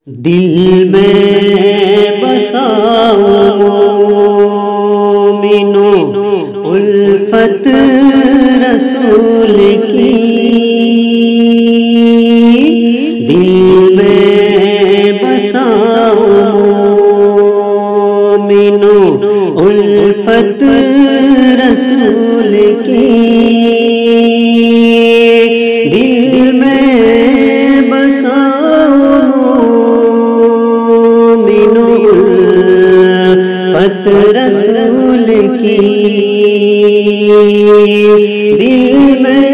دل میں بساؤ مومنو الفت رسول کی، دل میں بساؤ مومنو الفت رسول کی، دل میں بساؤ الفت رسول کی، دل میں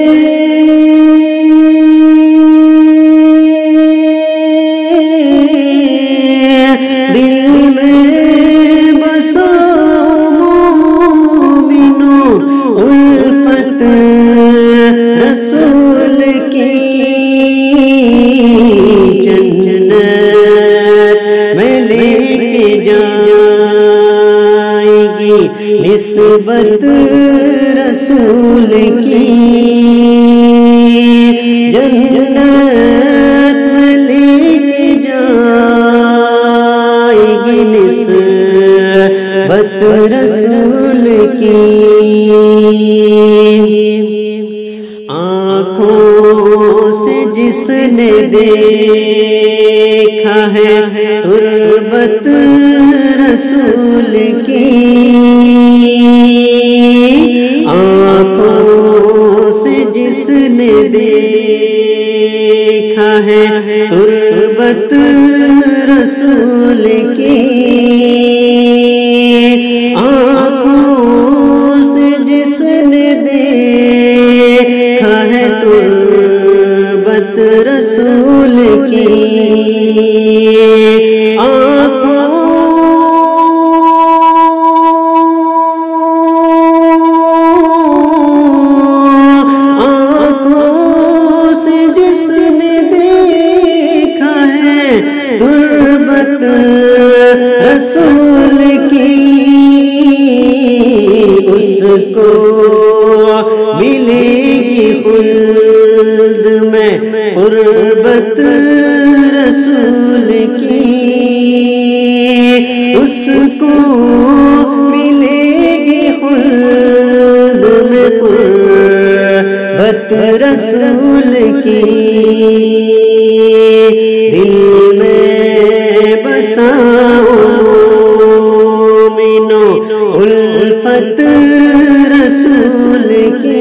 بساؤ مومنو الفت رسول کی، جنت میں لے کے جائے گی نسبت رسول کی، جنت میں لے کے جائے گی نسبت رسول کی، آنکھوں سے جس نے دیکھا ہے تربت رسول کی، آنکھوں سے جس نے دیکھا ہے تربت رسول کی، آنکھوں سے جس نے دیکھا ہے تربت رسول کی، تربت رسول کی، اس کو ملے گی خلد میں قربت رسول کی، اس کو ملے گی خلد میں قربت رسول کی، دل میں بساؤ مومنو الفت رسول کی،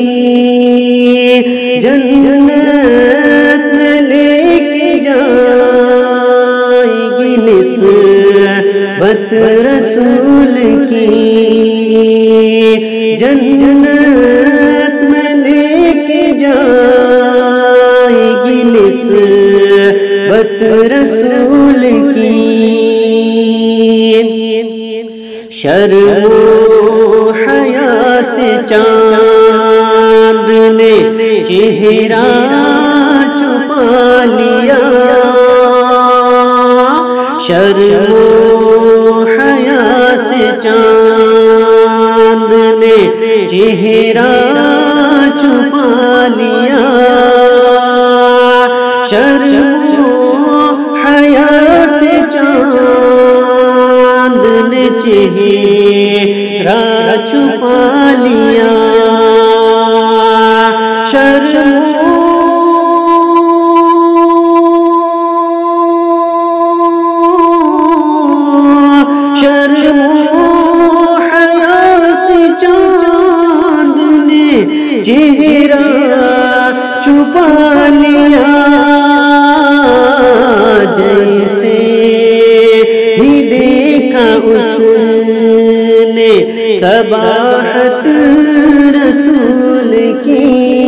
جنت میں لے کے جائے گی نسبت رسول کی، جنت میں لے کے جائے گی نسبت رسول کی، شرم و حیا سے چاند نے چہرہ چھپا لیا، شرم و حیا سے چاند نے چہرہ چھپا لیا، شرم و حیا سے چاند نے چہرہ چھپا لیا، شرم و حیا سے چاند نے چہرہ چھپا لیا، جیسے ہی دیکھا اس نے صباحت رسول کی،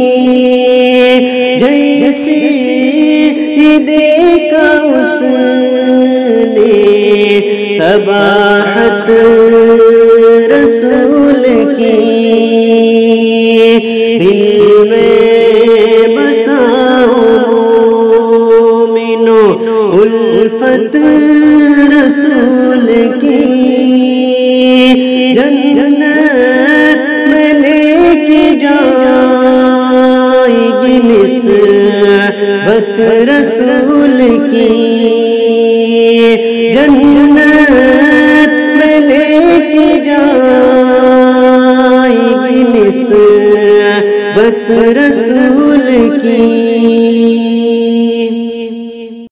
جیسے ہی دیکھا اس نے صباحت رسول کی، دل میں بساؤ مومنو الفت رسول کی، جنت میں لے کے جائے گی نسبت رسول کی، جنت میں لے کے جائے گی نسبت رسول کی